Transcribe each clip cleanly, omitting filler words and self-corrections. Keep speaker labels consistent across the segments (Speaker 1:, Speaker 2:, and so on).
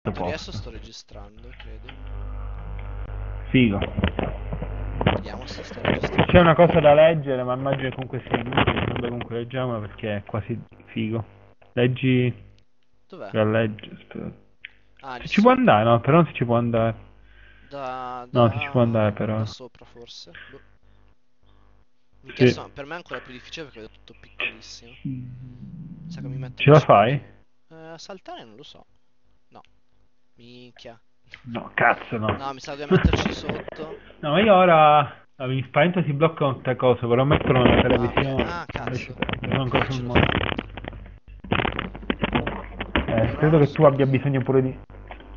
Speaker 1: Per adesso
Speaker 2: posto.
Speaker 1: sto registrando, credo.
Speaker 2: Figo.
Speaker 1: Vediamo se sta
Speaker 2: C'è una
Speaker 1: registrando.
Speaker 2: cosa da leggere, ma immagino comunque sia inutile. Vabbè, comunque leggiamola perché è quasi figo. Leggi
Speaker 1: Dov'è?
Speaker 2: la legge. Aspetta.
Speaker 1: Ah, lì
Speaker 2: Si ci può
Speaker 1: sotto.
Speaker 2: andare, no? Però non si ci può andare.
Speaker 1: Da,
Speaker 2: No, si ci può andare
Speaker 1: da,
Speaker 2: però.
Speaker 1: da sopra forse. Boh. Minchia,
Speaker 2: Sì.
Speaker 1: per me è ancora più difficile perché è tutto piccolissimo. Mi sa che mi mette
Speaker 2: Ce la
Speaker 1: 10 volte.
Speaker 2: fai?
Speaker 1: Saltare non lo so. No. Minchia.
Speaker 2: No, cazzo no.
Speaker 1: No, mi sa che dobbiamo metterci sotto.
Speaker 2: No, ma io ora mi spavento si bloccano tutte cose, vorrei metterlo nella
Speaker 1: Ah, ok.
Speaker 2: televisione.
Speaker 1: Ah,
Speaker 2: Invece
Speaker 1: cazzo.
Speaker 2: sono ancora
Speaker 1: Io
Speaker 2: sul
Speaker 1: ce l'ho
Speaker 2: monitor.
Speaker 1: fatta.
Speaker 2: Credo
Speaker 1: Però
Speaker 2: che tu
Speaker 1: sto
Speaker 2: abbia
Speaker 1: vedendo.
Speaker 2: bisogno pure di...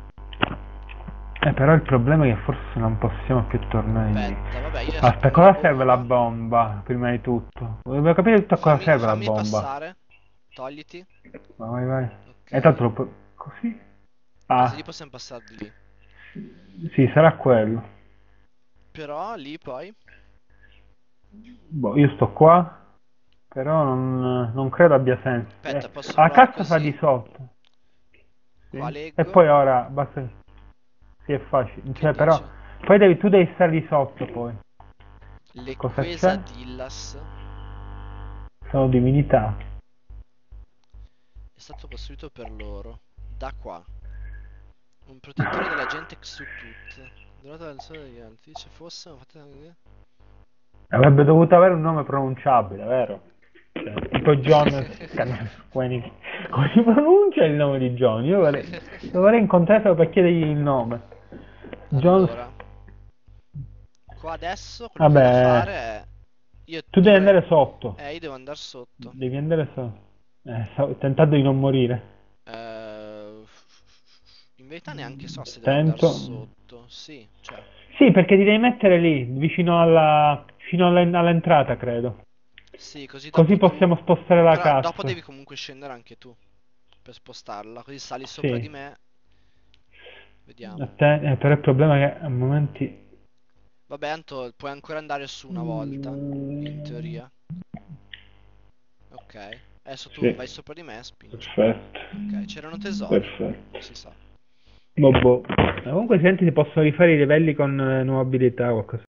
Speaker 2: però il problema è che forse non possiamo più tornare lì.
Speaker 1: Aspetta, vabbè, io adesso
Speaker 2: Aspetta,
Speaker 1: prendo la
Speaker 2: cosa serve la
Speaker 1: bomba.
Speaker 2: bomba, prima di tutto? Volevo capire tutto a cosa serve la
Speaker 1: Fammi
Speaker 2: bomba.
Speaker 1: passare. Togliti.
Speaker 2: Ma vai, vai.
Speaker 1: Ok.
Speaker 2: E tanto lo così?
Speaker 1: Così li
Speaker 2: Ah,
Speaker 1: possiamo passare di lì.
Speaker 2: sì, sarà quello.
Speaker 1: Però lì poi.
Speaker 2: Boh, io sto qua, però non credo abbia senso.
Speaker 1: Aspetta, posso
Speaker 2: La
Speaker 1: provare
Speaker 2: cassa fa di
Speaker 1: così.
Speaker 2: sotto.
Speaker 1: Qua
Speaker 2: Sì. E
Speaker 1: leggo.
Speaker 2: poi ora basta. Sì, è facile.
Speaker 1: Che
Speaker 2: Cioè, però.
Speaker 1: dice?
Speaker 2: Poi tu devi stare di sotto poi. Cosa
Speaker 1: L'Equesa
Speaker 2: c'è?
Speaker 1: d'Illas
Speaker 2: Sono divinità.
Speaker 1: è stato costruito per loro. Da qua. Un protettore della gente su tut. Donato dal sole degli altri. Se fosse.
Speaker 2: Avrebbe dovuto avere un nome pronunciabile, vero? Cioè, tipo John Scanner. Come si pronuncia il nome di John? Io dovrei incontrarlo per chiedergli il nome. John.
Speaker 1: Allora, qua adesso quello che ho da
Speaker 2: Vabbè,
Speaker 1: fare è. Io
Speaker 2: tu devi
Speaker 1: dovrei.
Speaker 2: andare sotto.
Speaker 1: Io devo andare sotto.
Speaker 2: Devi andare sotto. Stavo tentando di non morire.
Speaker 1: Eh, In verità neanche so se devo andare
Speaker 2: Tento.
Speaker 1: sotto. Sì, cioè.
Speaker 2: Sì, perché ti devi mettere lì, vicino fino all'entrata, credo.
Speaker 1: Sì, così
Speaker 2: Così
Speaker 1: dopo tu.
Speaker 2: possiamo spostare la
Speaker 1: Però dopo
Speaker 2: cassa.
Speaker 1: devi comunque scendere anche tu per spostarla. Così sali sopra
Speaker 2: Sì.
Speaker 1: di me.
Speaker 2: A
Speaker 1: Vediamo.
Speaker 2: te, però il problema è che a momenti...
Speaker 1: Vabbè, Anto, puoi ancora andare su una volta. In teoria. Ok. Adesso tu
Speaker 2: Sì,
Speaker 1: vai sopra di me e spingi.
Speaker 2: perfetto.
Speaker 1: Ok, c'erano tesori.
Speaker 2: Perfetto.
Speaker 1: Non si sa.
Speaker 2: Boh, boh. Ma comunque senti, si possono rifare i livelli con nuove abilità o qualcosa.